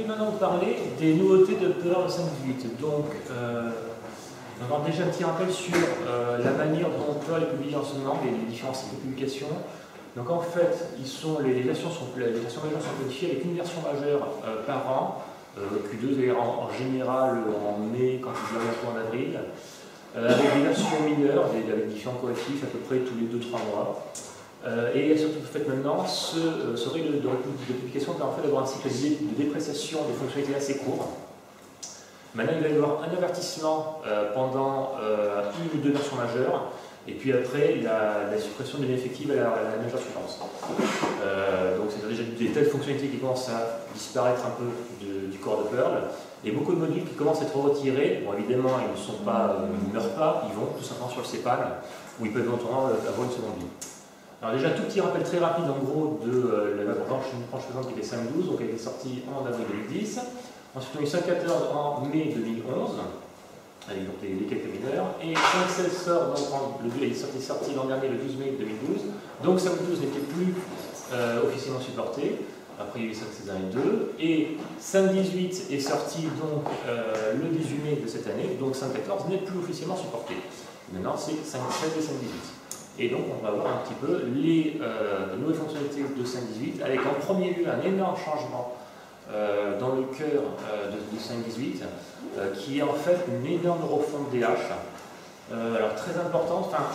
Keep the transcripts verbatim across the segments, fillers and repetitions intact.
maintenant vous parler des nouveautés de Perl cinq point dix-huit. Donc, euh, on va avoir déjà un petit rappel sur euh, la manière dont Perl est publié en ce moment, les, les différents cycles de publication. Donc en fait, ils sont, les, les, versions sont, les versions majeures sont codifiées avec une version majeure euh, par an, euh, Q deux d'ailleurs en, en général en mai, quand ils arrivent un peu en avril, euh, avec des versions mineures, des, avec différents correctifs à peu près tous les deux trois mois. Euh, et surtout, en fait, maintenant, ce, euh, ce règle de, de, de publication permet en fait d'avoir un cycle de dépréciation des fonctionnalités assez court. Maintenant, il va y avoir un avertissement euh, pendant euh, une ou deux versions majeures, et puis après, la, la suppression de l'ineffective à la, à la majeure suivante. Euh, donc, c'est déjà des telles fonctionnalités qui commencent à disparaître un peu de, du corps de Perl, et beaucoup de modules qui commencent à être retirés. Bon, évidemment, ils ne sont pas, euh, ils ne meurent pas, ils vont tout simplement sur le cépal, où ils peuvent éventuellement avoir une seconde vie. Alors déjà, tout petit rappel très rapide en gros de euh, la branche, une branche présente qui était cinq point douze, donc elle était sortie en avril deux mille dix. Ensuite, on a eu cinq point quatorze en mai deux mille onze, avec donc les, les quelques mineurs. Et cinq point seize sort, donc en, le, il est sorti, sorti l'an dernier le douze mai deux mille douze. Donc cinq point douze n'était plus euh, officiellement supporté. Après, il y a eu cinq point seize un et deux. Et cinq point dix-huit est sorti donc euh, le dix-huit mai de cette année. Donc cinq point quatorze n'est plus officiellement supporté. Maintenant, c'est cinq point seize et cinq point dix-huit. Et donc, on va voir un petit peu les euh, nouvelles fonctionnalités de cinq point dix-huit, avec en premier lieu un énorme changement euh, dans le cœur euh, de, de cinq point dix-huit, euh, qui est en fait une énorme refonte des haches. Euh, alors, très importante, enfin,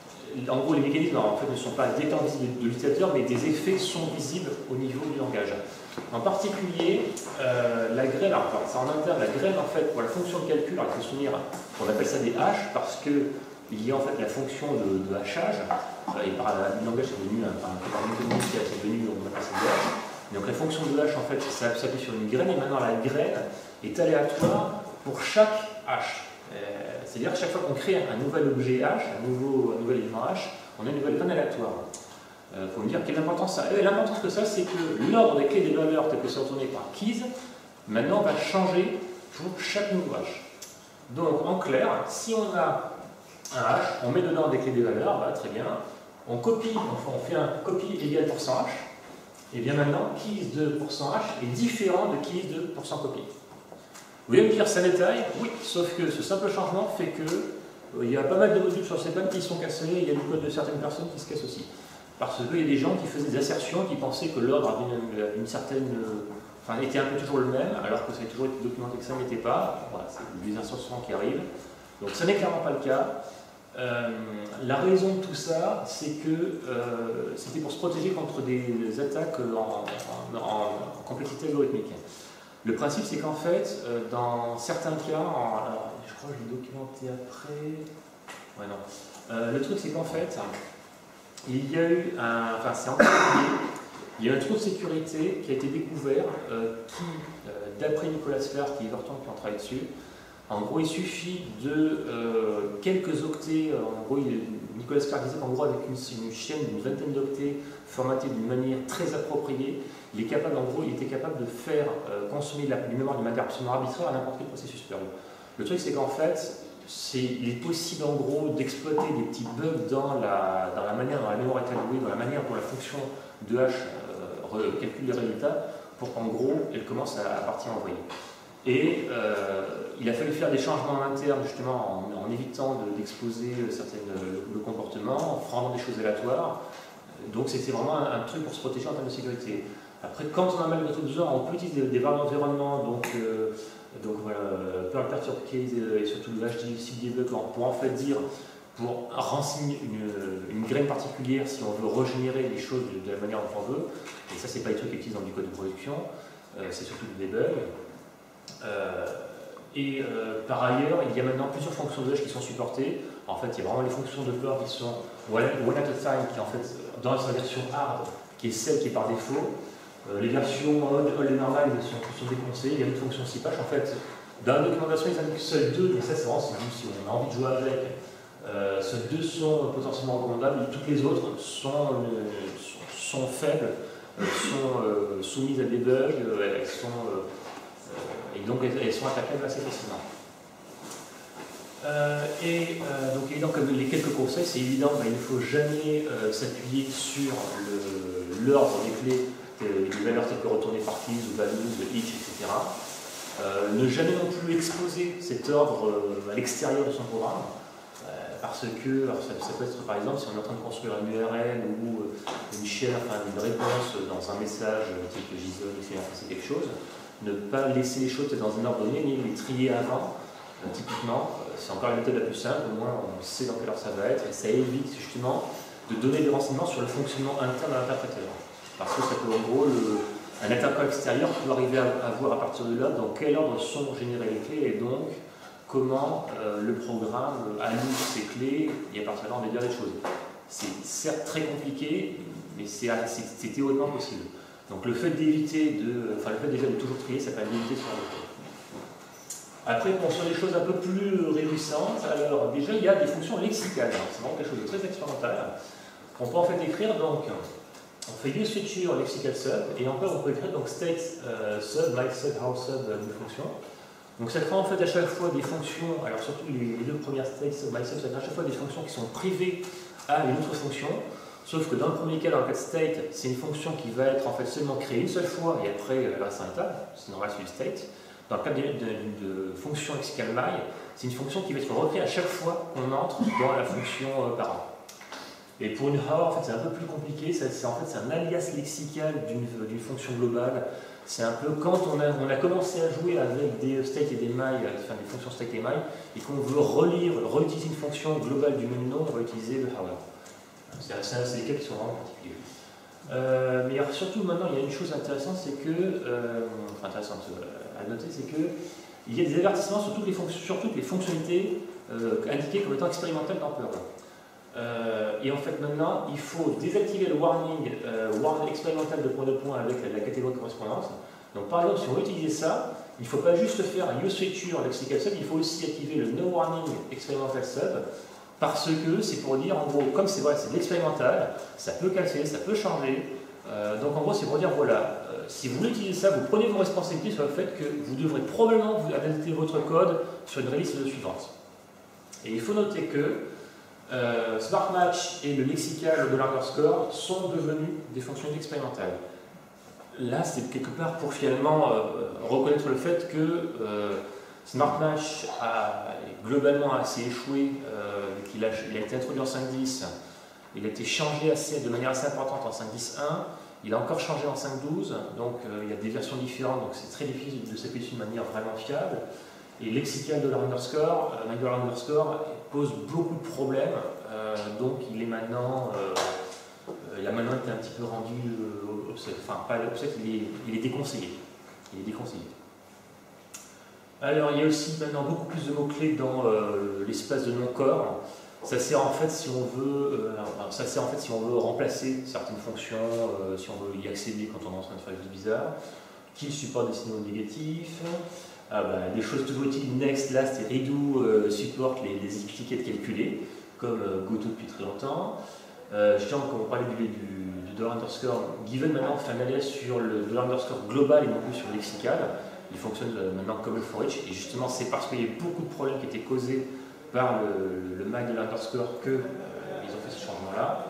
en gros, les mécanismes en fait, ne sont pas détendus de, de l'utilisateur, mais des effets sont visibles au niveau du langage. En particulier, euh, la grêle, alors, ça en interne, la grêle, en fait, pour la fonction de calcul, alors, il faut se souvenir, on appelle ça des haches parce que il y a en fait la fonction de, de hachage, et par le langage c'est devenu un, un, un mécanisme qui est devenu, on appelle ça des haches. Donc la fonction de hache en fait ça s'appuie sur une graine, et maintenant la graine est aléatoire pour chaque hache. Euh, C'est-à-dire que chaque fois qu'on crée un nouvel objet hache, un, nouveau, un nouvel élément hache, on a une nouvelle graine aléatoire. Il euh, faut me dire quelle importance ça a. Et l'importance que ça, c'est que l'ordre des clés des valeurs telles que c'est retourné par keys, maintenant va changer pour chaque nouveau hache. Donc en clair, si on a un hash, on met dedans des clés des valeurs, bah, très bien. On copie, on fait un copie égale pourcent %h. Et bien maintenant, keys de pourcent %h est différent de keys de pourcent copie. Vous voulez me dire ça détaille? Oui, sauf que ce simple changement fait que euh, il y a pas mal de modules sur cépal qui sont cassés, et il y a du code de certaines personnes qui se cassent aussi. Parce qu'il y a des gens qui faisaient des assertions, qui pensaient que l'ordre avait une, une certaine. Euh, enfin, était un peu toujours le même, alors que ça avait toujours été documenté que ça n'était pas. Voilà, c'est des assertions qui arrivent. Donc ça n'est clairement pas le cas. Euh, la raison de tout ça, c'est que euh, c'était pour se protéger contre des, des attaques en, en, en, en complexité algorithmique. Le principe, c'est qu'en fait, euh, dans certains cas, en, alors, je crois que je l'ai documenté après. Ouais, non. Euh, le truc, c'est qu'en fait, il y a eu un. Enfin, c'est en particulier, il y a un trou de sécurité qui a été découvert, euh, qui, euh, d'après Nicolas Fer, qui est Everton qui en travaille dessus. En gros, il suffit de euh, quelques octets. En gros, il, Nicolas Fer disait qu'en gros, avec une, une chaîne d'une vingtaine d'octets formatée d'une manière très appropriée, il est capable, en gros, il était capable de faire euh, consommer la, du mémoire d'une manière absolument arbitraire à n'importe quel processus Perl. Le truc, c'est qu'en fait, c'est, il est possible, en gros, d'exploiter des petits bugs dans la, dans la manière dont la mémoire est allouée, dans la manière dont la fonction de hash euh, calcule les résultats, pour qu'en gros, elle commence à, à partir envoyer. Et euh, il a fallu faire des changements en interne, justement, en, en évitant d'exposer de, certaines, le, le comportement, en rendant des choses aléatoires. Donc c'était vraiment un, un truc pour se protéger en termes de sécurité. Après, quand on a mal de besoin, on peut utiliser des, des variables d'environnement, donc, euh, donc voilà, Perl Perturb Case et surtout le H D C debug pour en fait dire, pour renseigner une, une graine particulière si on veut régénérer les choses de, de la manière dont on veut. Et ça, c'est pas des trucs qui utilisent dans du code de production, euh, c'est surtout du debug. Euh, et euh, par ailleurs, il y a maintenant plusieurs fonctions de hash qui sont supportées. En fait, il y a vraiment les fonctions de Perl qui sont one, one at a time, qui en fait, dans sa version hard, qui est celle qui est par défaut. Euh, les versions all et normales sont, sont déconseillées. Il y a d'autres fonctions six-hash. En fait, dans la documentation, ils indiquent seules deux, mais ça, c'est vraiment si on a envie de jouer avec. Euh, ces deux sont potentiellement recommandables, et toutes les autres sont, euh, sont, sont faibles, euh, sont euh, soumises à des bugs, euh, elles sont. Euh, Et donc elles sont attaquables assez facilement. Euh, et euh, donc évidemment, comme les quelques conseils, c'est évident, bah, il ne faut jamais euh, s'appuyer sur l'ordre des clés des valeurs telles que retourner parties ou values, each, et cetera. Euh, ne jamais non plus exposer cet ordre euh, à l'extérieur de son programme, euh, parce que alors ça, ça peut être par exemple si on est en train de construire une U R L ou euh, une chaîne, enfin une réponse dans un message euh, type JSON, essayer d'en quelque chose, ne pas laisser les choses dans un ordre donné, mais les trier avant. Euh, typiquement, euh, c'est encore la méthode la plus simple, au moins on sait dans quelle heure ça va être, et ça évite justement de donner des renseignements sur le fonctionnement interne de l'interpréteur. Parce que ça peut en gros, le, un interpréteur extérieur peut arriver à, à voir à partir de là dans quel ordre sont générées les clés et donc comment euh, le programme alloue ses clés et à partir de là on va dire des choses. C'est certes très compliqué, mais c'est théoriquement possible. Donc le fait d'éviter de, enfin le fait déjà de toujours trier, ça permet d'éviter ce genre de choses. Après, bon, sur des choses un peu plus réjouissantes, alors déjà il y a des fonctions lexicales, c'est vraiment quelque chose de très expérimental. On peut en fait écrire donc, on fait use feature lexical sub, et encore on peut écrire donc state euh, sub, my sub, how sub, euh, une fonction. Donc ça crée en fait à chaque fois des fonctions, alors surtout les, les deux premières state sub, my sub, ça crée à chaque fois des fonctions qui sont privées à une autre fonction, sauf que dans le premier cas, dans le cas de state, c'est une fonction qui va être en fait seulement créée une seule fois et après elle va rester étable, c'est normal sur du state. Dans le cas d'une fonction lexical my, c'est une fonction qui va être reprise à chaque fois qu'on entre dans la fonction euh, parent. Et pour une how, en fait, c'est un peu plus compliqué. C'est en fait c'est un alias lexical d'une fonction globale. C'est un peu quand on a, on a commencé à jouer avec des state et des my, enfin des fonctions state et my, et qu'on veut relire, réutiliser une fonction globale du même nom, on va utiliser le how. C'est des cas qui sont vraiment particuliers. Euh, mais alors, surtout maintenant, il y a une chose intéressante, c'est que, euh, enfin intéressante à noter, c'est que il y a des avertissements sur toutes les, sur toutes les fonctionnalités euh, indiquées comme étant expérimentales dans Perl. Euh, et en fait maintenant, il faut désactiver le warning, euh, warning expérimental de point de point avec la, la catégorie de correspondance. Donc par exemple, si on veut utiliser ça, il ne faut pas juste faire un use feature lexical sub, il faut aussi activer le no warning experimental sub, parce que c'est pour dire en gros, comme c'est vrai, c'est de l'expérimental, ça peut casser, ça peut changer. Euh, donc en gros, c'est pour dire voilà, euh, si vous voulez utiliser ça, vous prenez vos responsabilités sur le fait que vous devrez probablement vous adapter votre code sur une release suivante. Et il faut noter que Euh, Smart Match et le lexical de l'underscore sont devenus des fonctions expérimentales. Là, c'est quelque part pour finalement euh, reconnaître le fait que euh, Smart Match a globalement assez échoué, euh, qu'il a, il a été introduit en cinq point dix, il a été changé assez, de manière assez importante en cinq point dix point un, il a encore changé en cinq point douze, donc euh, il y a des versions différentes, donc c'est très difficile de s'appuyer de manière vraiment fiable. Et lexical de l'underscore, euh, de l'underscore pose beaucoup de problèmes, euh, donc il est maintenant, euh, il a maintenant été un petit peu rendu euh, obsolète, enfin pas obsolète, il est, il est déconseillé. Il est déconseillé. Alors il y a aussi maintenant beaucoup plus de mots-clés dans euh, l'espace de non-corps. Ça sert en fait si on veut, euh, alors, ça sert en fait si on veut remplacer certaines fonctions, euh, si on veut y accéder quand on est en train de faire des choses bizarres, qu'il supporte des signaux négatifs. Ah bah, des choses tout utiles, next, last et redo euh, supportent les, les étiquettes calculées, comme euh, goto depuis très longtemps. Euh, justement, quand on parlait du, du, du dollar underscore, given maintenant fait un alias sur le dollar underscore global et non plus sur le lexical. Il fonctionne euh, maintenant comme le for each, et justement c'est parce qu'il y a beaucoup de problèmes qui étaient causés par le, le mag de l'underscore que euh, ils ont fait ce changement-là.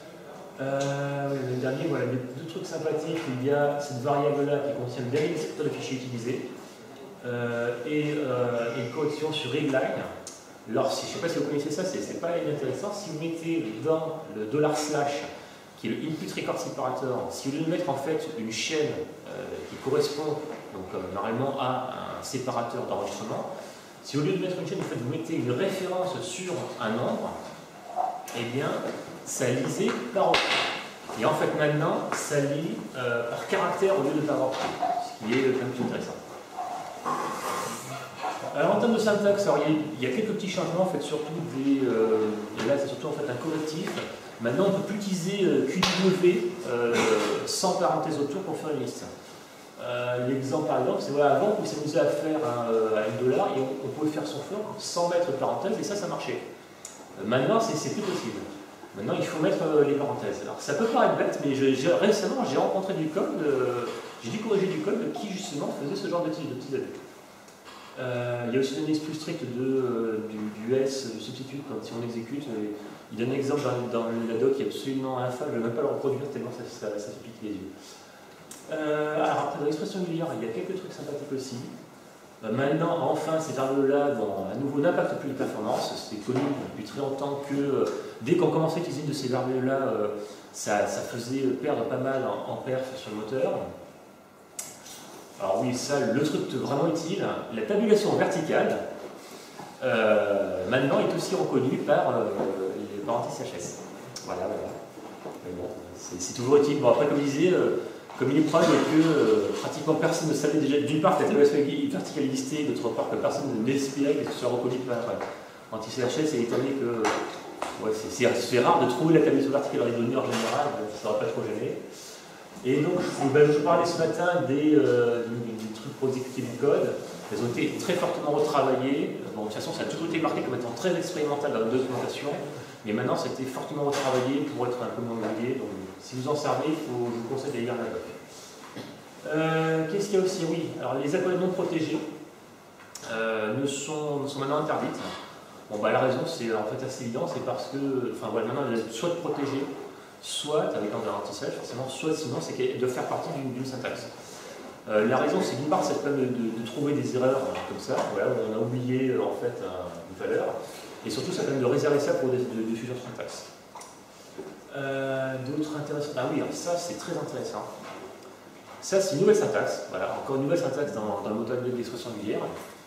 Euh, le dernier, voilà, deux, deux trucs sympathiques. Il y a cette variable-là qui contient le dernier descripteur de fichier utilisé. Euh, et, euh, et une correction sur readline. Alors, si, je ne sais pas si vous connaissez ça, c'est pas inintéressant. Si vous mettez dans le dollar slash, qui est le input record separator, si vous voulez mettre en fait une chaîne euh, qui correspond donc, euh, normalement à un séparateur d'enregistrement, si au lieu de mettre une chaîne, en fait, vous mettez une référence sur un nombre, eh bien, ça lisait par octet. Et en fait, maintenant, ça lit euh, par caractère au lieu de par octet, ce qui est quand même plus intéressant. Alors en termes de syntaxe, alors, il, y a, il y a quelques petits changements, en fait, surtout des, euh, et là c'est surtout en fait un correctif. Maintenant on ne peut plus utiliser euh, Q W euh, sans parenthèse autour pour faire une liste. Euh, L'exemple par exemple, c'est voilà, avant on s'amusait à faire un, euh, un dollar et on, on pouvait faire son for sans mettre de parenthèse et ça, ça marchait. Euh, maintenant c'est plus possible. Maintenant il faut mettre euh, les parenthèses. Alors ça peut paraître bête, mais je, je, récemment j'ai rencontré du code, euh, j'ai dû corriger du code qui justement faisait ce genre de petits, de petits abus. Euh, il y a aussi une analyse plus stricte de, euh, du, du S, du substitut, quand si on exécute. Euh, il donne un exemple dans, dans la doc qui est absolument infâme, je ne vais même pas le reproduire tellement ça, ça, ça se pique les yeux. Euh, alors après, dans l'expression régulière, il y a quelques trucs sympathiques aussi. Euh, maintenant, enfin, ces variables-là, bon, à nouveau, n'impactent plus les performances. C'était connu depuis très longtemps que euh, dès qu'on commençait à utiliser une de ces variables-là, euh, ça, ça faisait perdre pas mal en, en perf sur le moteur. Alors oui, ça, le truc vraiment utile, la tabulation verticale, euh, maintenant est aussi reconnue par, euh, les, par anti-C H S. Voilà, voilà. Bon, c'est toujours utile. Bon, après, comme je disais, euh, comme il est probable que euh, pratiquement personne ne savait déjà, d'une part, que la tabulation verticale existait, d'autre part, que personne n'espérait qu'elle soit reconnue par anti-C H S, et étant donné que ouais, c'est rare de trouver la tabulation verticale dans les données en général, ça n'aurait pas trop gêné. Et donc, je, ben, je parlais ce matin des, euh, des, des trucs pour exécuter du code. Elles ont été très fortement retravaillées. Bon, de toute façon, ça a toujours été marqué comme étant très expérimental dans la documentation. Mais maintenant, ça a été fortement retravaillé pour être un peu moins longué. Donc, si vous en servez, faut, je vous conseille d'aller lire la doc. Euh, Qu'est-ce qu'il y a aussi? Oui, alors les accolades non protégées euh, ne sont, sont maintenant interdites. Bon, bah, la raison, c'est en fait assez évident, c'est parce que, enfin, voilà, maintenant, elles sont soit protégées, soit avec un anti-C H S, forcément, soit sinon, c'est de faire partie d'une syntaxe. Euh, la raison, c'est d'une part, c'est de, de, de trouver des erreurs hein, comme ça, voilà, où on a oublié en fait un, une valeur, et surtout, ça permet de réserver ça pour des, de, de futures syntaxes. Euh, D'autres intéressants. Ah oui, alors ça, c'est très intéressant. Ça, c'est une nouvelle syntaxe, voilà, encore une nouvelle syntaxe dans, dans le moteur de l'expression régulière.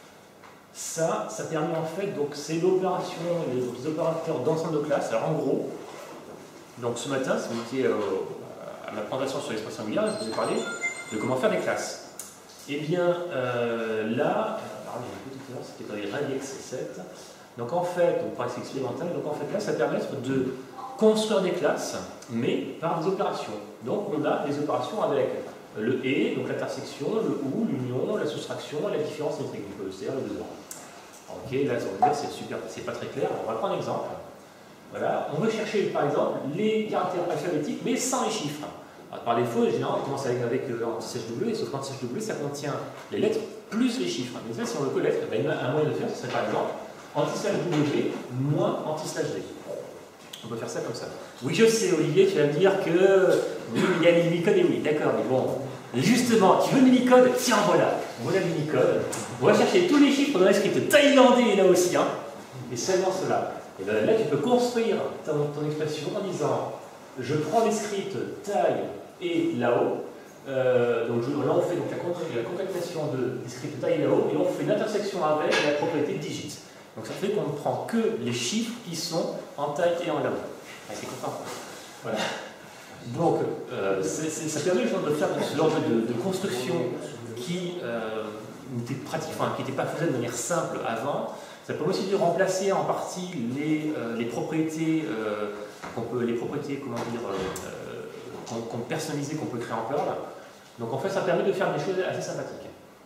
Ça, ça permet en fait, donc c'est l'opération, les, les opérateurs d'ensemble de classe. Alors en gros, donc ce matin, si vous étiez euh, à ma présentation sur l'expression régulière, je vous ai parlé de comment faire des classes. Et eh bien euh, là, alors j'ai une petite erreur, c'était dans les regex sept. Donc en fait, on parle expérimental, donc en fait là, ça permet de construire des classes, mais par des opérations. Donc on a des opérations avec le et, donc l'intersection, le ou, l'union, la soustraction, la différence métrique, donc le C R, le deux A. Ok, là, ça veut dire c'est super, c'est pas très clair. On va prendre un exemple. Voilà, on veut chercher par exemple les caractères alphabétiques, mais sans les chiffres. Alors, par défaut, généralement, on commence avec, avec euh, anti-C H W, sauf qu'anti-C H W, ça contient les lettres plus les chiffres. Mais ça, si on veut connaître, ben, un moyen de faire, ce serait par exemple anti-C H W moins anti-C H D. On peut faire ça comme ça. Oui, je sais, Olivier, tu vas me dire que oui, il y a l'Unicode et oui, d'accord, mais bon, justement, tu veux l'Unicode? Tiens, voilà, voilà l'Unicode. On va chercher tous les chiffres dans les scripts thaïlandais là aussi, hein, et seulement cela. Et bien là, tu peux construire ton, ton expression en disant je prends les scripts taille et là-haut. Euh, donc je, là, on fait donc la, la concaténation de, des scripts taille et là-haut, et on fait une intersection avec la propriété digit. Donc ça fait qu'on ne prend que les chiffres qui sont en taille et en là-haut. C'est compréhensible. Voilà. Donc euh, c est, c est, ça permet de faire ce genre de, de construction qui euh, n'était pratique, enfin, qui n'était pas faisable de manière simple avant. Ça permet aussi de remplacer en partie les, euh, les propriétés, euh, qu'on peut, les propriétés, comment dire, euh, qu'on qu'on personnalisées qu'on peut créer en Perl. Donc en fait, ça permet de faire des choses assez sympathiques.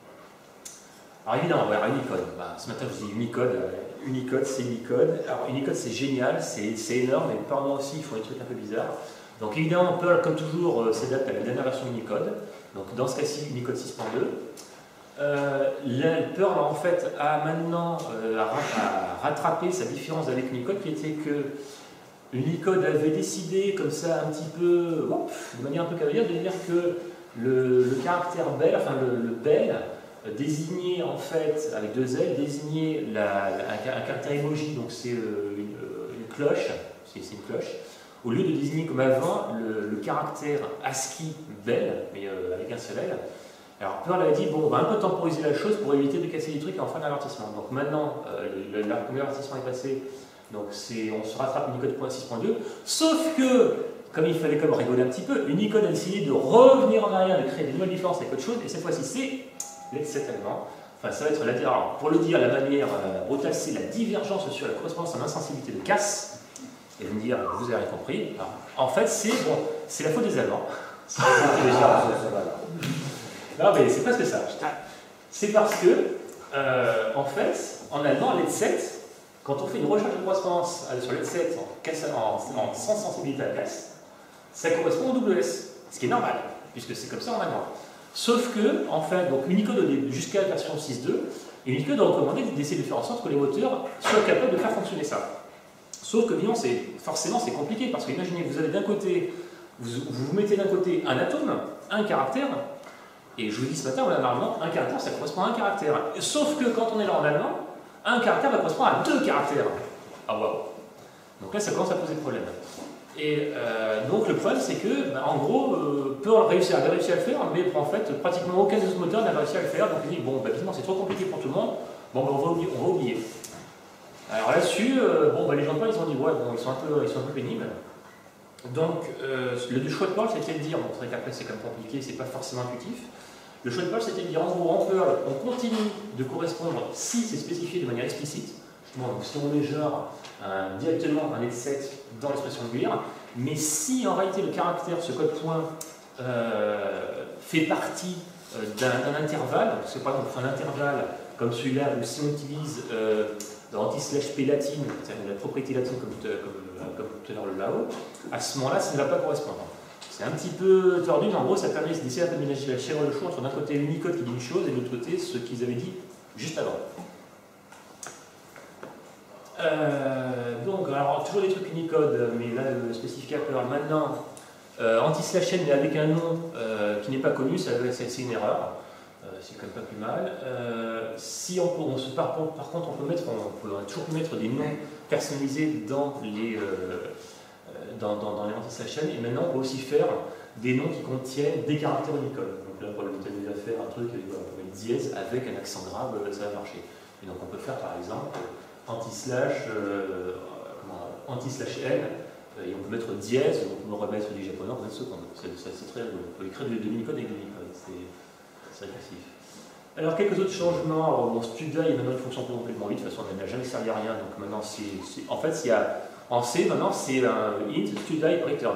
Alors évidemment, voilà, Unicode. Bah, ce matin, je vous dis Unicode. Euh, Unicode, c'est Unicode. Alors Unicode, c'est génial, c'est énorme, mais par moi aussi, ils font des trucs un peu bizarres. Donc évidemment, Perl, comme toujours, euh, s'adapte à la dernière version d'Unicode. Donc dans ce cas-ci, Unicode six point deux. Euh, Perl en fait a maintenant euh, a rattrapé sa différence avec Unicode, qui était que Unicode avait décidé comme ça un petit peu, ouf, de manière un peu cavalière, de dire que le, le caractère bel, enfin le, le bel, désignait en fait avec deux L, désignait la, la, un, un caractère emoji, donc c'est euh, une, une cloche, c'est une cloche, au lieu de désigner comme avant le, le caractère ASCII bel, mais euh, avec un seul L. Alors Perl a dit, bon, on va un peu temporiser la chose pour éviter de casser les trucs en fin d'avertissement. Donc maintenant, euh, le, le, le premier avertissement est passé, donc on se rattrape Unicode six point deux, sauf que, comme il fallait quand même rigoler un petit peu, Unicode a décidé de revenir en arrière, de créer des nouvelles différences avec autre chose, et cette fois-ci c'est les sept allemand. Enfin, ça va être la, alors, pour le dire, la manière euh, brutale, c'est la divergence sur la correspondance en insensibilité de Cass. Et vous me dire, vous avez compris. Alors, en fait, c'est bon, c'est la faute des Allemands. Non, mais c'est presque ça. C'est parce que, euh, en fait, en allemand, L E D sept, quand on fait une recherche de correspondance sur L E D sept en, en, en, sans sensibilité à Cass, ça correspond au double S, ce qui est normal, puisque c'est comme ça en allemand. Sauf que, en fait, donc Unicode jusqu'à la version six point deux, et Unicode a recommandé d'essayer de faire en sorte que les moteurs soient capables de faire fonctionner ça. Sauf que, évidemment, forcément, c'est compliqué, parce que imaginez, vous avez d'un côté vous vous, vous mettez d'un côté un atome, un caractère, et je vous dis ce matin, voilà, normalement, un caractère, ça correspond à un caractère. Sauf que quand on est là en allemand, un caractère va correspondre à deux caractères. Ah waouh! Donc là, ça commence à poser problème. Et euh, donc le problème, c'est que, bah, en gros, euh, Perl a réussi à, a réussi à le faire, mais en fait, pratiquement aucun des autres moteurs n'a réussi à le faire. Donc il dit, bon, bah, évidemment, c'est trop compliqué pour tout le monde, bon, bah, on, va oublier, on va oublier. Alors là-dessus, euh, bon, bah, les gens de Perl, ils ont dit, ouais, bon, ils sont un peu, ils sont un peu pénibles. Donc, euh, le choix de Perl, c'était de dire, bon, c'est vrai qu'après, c'est quand même compliqué, c'est pas forcément intuitif. Le choix de Perl, c'était de dire, en gros, en Perl, on continue de correspondre si c'est spécifié de manière explicite. Bon, donc si on met genre euh, directement un set dans l'expression de Weir, mais si en réalité le caractère, ce code point, euh, fait partie euh, d'un intervalle, parce que par exemple on fait un intervalle comme celui-là, où si on utilise euh, anti-slash p latine, c'est-à-dire la propriété latine comme, comme, comme tout à l'heure le là-haut, à ce moment-là, ça ne va pas correspondre. C'est un petit peu tordu, mais en gros ça permet d'essayer un peu de ménager la chair et le chou entre d'un côté Unicode qui dit une chose et de l'autre côté ce qu'ils avaient dit juste avant. Euh, donc, alors, toujours des trucs Unicode, mais là, le spécificateur, maintenant, euh, anti-slash n, mais avec un nom euh, qui n'est pas connu, c'est une erreur. Euh, c'est quand même pas plus mal. Euh, si on peut, on se, par, par contre, on peut mettre, on peut toujours mettre des noms personnalisés dans les, euh, dans, dans, dans les anti-slash n, et maintenant, on peut aussi faire des noms qui contiennent des caractères Unicode. Donc là, pour le peut déjà faire un truc, on peut mettre dièse avec un accent grave, ça va marcher. Et donc, on peut faire, par exemple, anti-slash euh, anti-slash n, euh, et on peut mettre dièse, donc on peut remettre du japonais en vingt secondes. C'est très rigolo. On peut écrire de Unicode avec de Unicode, c'est régressif. Alors, quelques autres changements. Alors, bon, StudI, maintenant, il fonctionne complètement vite. De toute façon, on n'a jamais servi à rien. Donc, maintenant, c'est. En fait, il y a, en C, maintenant, c'est un int StudI return.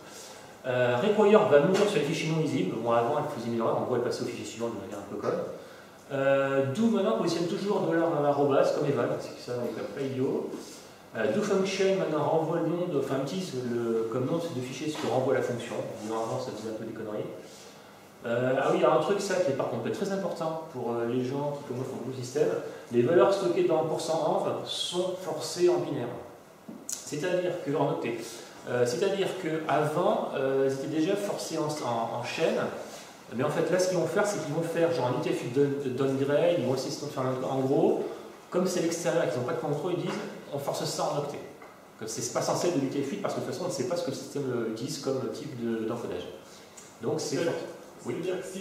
Euh, Require va mourir sur les fichiers non lisibles. Bon, avant, elle faisait une erreur. En gros, elle passait au fichier suivant de manière un peu conne. Euh, do maintenant positionne toujours dollar arrobas comme Evan, c'est ça avec la playo. Euh, do function maintenant renvoie le nom, de, enfin utilise le, comme nom de fichier ce que renvoie la fonction. Normalement ça faisait un peu des conneries. Euh, ah oui, il y a un truc ça qui est par contre très important pour euh, les gens qui commencent au système. Les valeurs stockées dans %env sont forcées en binaire. C'est-à-dire que en octet. Euh, C'est-à-dire qu'avant, euh, elles étaient déjà forcées en, en, en chaîne. Mais en fait, là, ce qu'ils vont faire, c'est qu'ils vont faire genre un U T F U downgrade, ils vont essayer de faire un, en gros, comme c'est l'extérieur et qu'ils n'ont pas de contrôle, ils disent on force ça en octet. C'est pas censé être de l'U T F huit parce que de toute façon, on ne sait pas ce que le système utilise comme type d'encodage. De, Donc, c'est. Oui. C'est-à-dire que si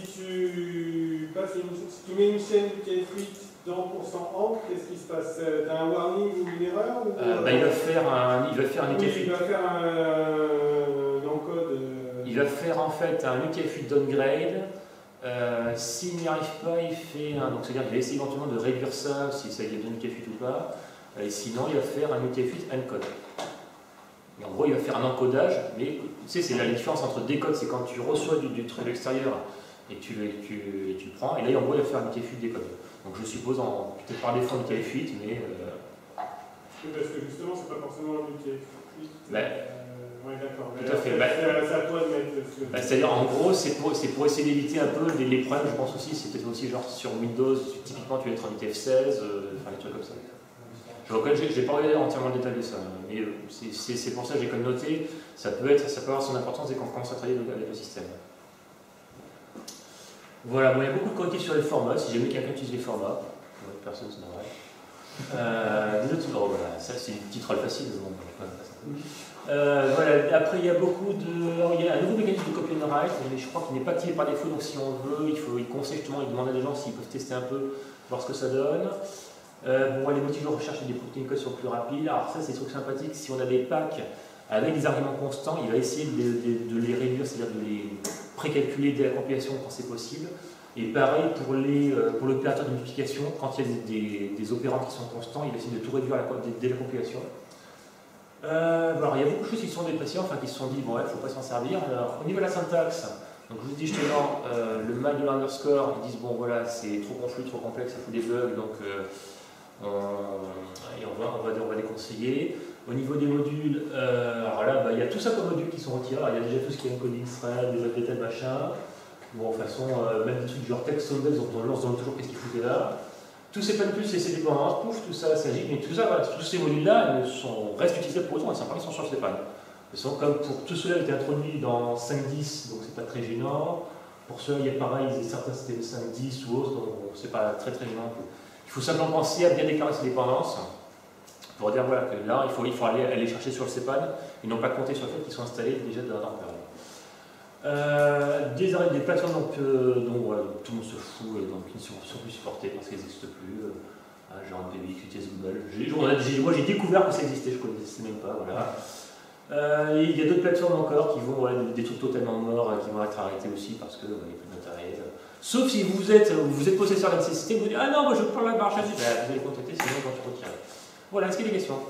tu, passes une, si tu mets une chaîne U T F huit dans %env, qu'est-ce qui se passe? Tu as un warning ou une erreur ou, euh, bah, il, va faire un, il va faire un U T F huit. Oui, il va faire un, un encode. Il va faire en fait un U T F huit downgrade. Euh, S'il n'y arrive pas, il fait un. Donc, c'est-à-dire qu'il va essayer éventuellement de réduire ça, si ça y a besoin de U T F huit ou pas. Et sinon, il va faire un U T F huit encode. Et en gros, il va faire un encodage, mais tu sais, c'est la différence entre décode, c'est quand tu reçois du, du truc de l'extérieur et tu, tu, et tu le prends. Et là, en gros, il va faire un U T F huit décode. Donc, je suppose, peut-être par défaut, un U T F huit, mais. Euh... Oui, parce que justement, c'est pas forcément un U T F huit. Ben, Oui, d'accord. Tout à fait. Bah, c'est à toi de mettre. Bah, C'est-à-dire, en gros, c'est pour, pour essayer d'éviter un peu les, les problèmes, je pense aussi, c'est peut-être aussi genre sur Windows, typiquement tu vas être en U T F seize, euh, enfin des trucs comme ça. Je n'ai pas regardé entièrement le détail de ça, mais euh, c'est pour ça que j'ai comme noté, ça peut, être, ça peut avoir son importance dès qu'on commence à travailler avec le système. Voilà, bon, il y a beaucoup de correctifs sur les formats, si jamais quelqu'un utilise les formats, ouais, personne c'est normal. Euh, des autres, oh, voilà, ça c'est une petite rôle facile, bon, Euh, voilà. Après, il y a beaucoup de. Alors, il y a un nouveau mécanisme de copy and write, mais je crois qu'il n'est pas activé par défaut, donc si on veut, il faut il conseille justement, il demande à des gens s'ils peuvent tester un peu, voir ce que ça donne. Euh, bon, les motifs de recherche et des protéines code sont plus rapides. Alors, ça, c'est des trucs sympathiques. Si on a des packs avec des arguments constants, il va essayer de, de, de les réduire, c'est-à-dire de les précalculer dès la compilation quand c'est possible. Et pareil pour l'opérateur pour de multiplication, quand il y a des, des, des opérants qui sont constants, il va essayer de tout réduire à la, dès la compilation. Euh, alors, il y a beaucoup de choses qui sont dépréciées, enfin qui se sont dit, bon, il ne faut pas s'en servir. Alors, au niveau de la syntaxe, donc je vous dis justement, euh, le mal de l'underscore, ils disent, bon voilà, c'est trop confus, trop complexe, ça fout des bugs, donc euh, on, et on, va, on, va, on va les conseiller. Au niveau des modules, euh, alors là, bah, il y a tout ça comme modules qui sont retirés. Alors, il y a déjà tout ce qui est encoding thread, des updated machin. Bon, de toute façon, euh, même des trucs du genre text on dont on lance toujours qu'est-ce qu'il foutait là. Tous ces panneaux, c'est ces dépendances, pouf, tout ça s'agit, mais tout ça, voilà, tous ces modules-là sont, restent utilisables pour autant, ils sont pas, ils sont sur ces panneaux. sont comme pour tout cela a été introduit dans cinq dix, donc c'est pas très gênant. Pour ceux, il y a pareil, certains c'était cinq dix ou autre, donc bon, c'est pas très très gênant. Il faut simplement penser à bien déclarer ses dépendances pour dire voilà, que là, il faut, il faut aller, aller chercher sur le cépane et non pas compter sur le fait qu'ils sont installés déjà dans leur période. Euh, des, des plateformes donc, euh, dont voilà, tout le monde se fout et donc qui ne sont, sont plus supportées parce qu'elles n'existent plus. Euh, genre P B X, Q T S, Google. Moi j'ai découvert que ça existait, je ne connaissais même pas. Voilà. Euh, il y a d'autres plateformes encore qui vont, ouais, des trucs totalement morts, euh, qui vont être arrêtés aussi parce qu'il ouais, n'y a plus d'intérêt. Sauf si vous êtes, vous êtes possesseur d'un nécessité, vous dites ah non, moi je prends la marche à suivre. Vous allez contacter, sinon quand tu retires. Voilà, est-ce qu'il y a des questions?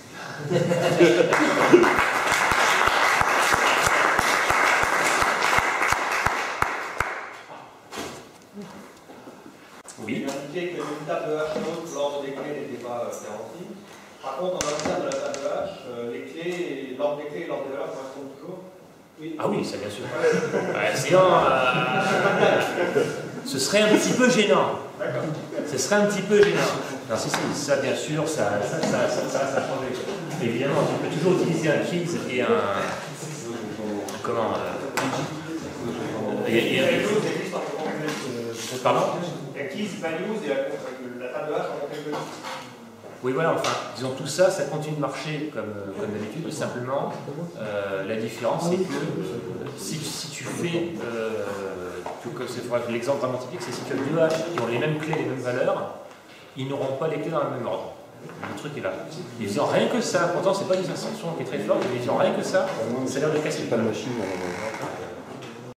Oui. Il indiquait que une table de hache haute, l'ordre des clés n'était pas garanti. Par contre, en interne de la table de hache, les clés, l'ordre des clés et l'ordre des valeurs correspondent toujours. Oui. Ah oui, ça bien sûr. Ouais, sinon, euh, ce serait un petit peu gênant. Ce serait un petit peu gênant. Non, si, si, ça bien sûr, ça, ça, ça, ça, ça, ça a changé. Évidemment, tu peux toujours utiliser un keys et un. Comment euh, et, et, et, Pardon? La keys values et la, la table de hache en quelque chose. Oui, voilà, enfin, disons tout ça, ça continue de marcher comme, comme d'habitude. Simplement, euh, la différence, c'est que si, si tu fais, euh, l'exemple vraiment typique, c'est si tu as deux haches qui ont les mêmes clés, les mêmes valeurs, ils n'auront pas les clés dans le même ordre. Le truc est là. Ils faisant rien que ça, pourtant c'est pas une ascension qui est très forte, mais ils faisant rien que ça, ça a l'air de casser. Pas de machine.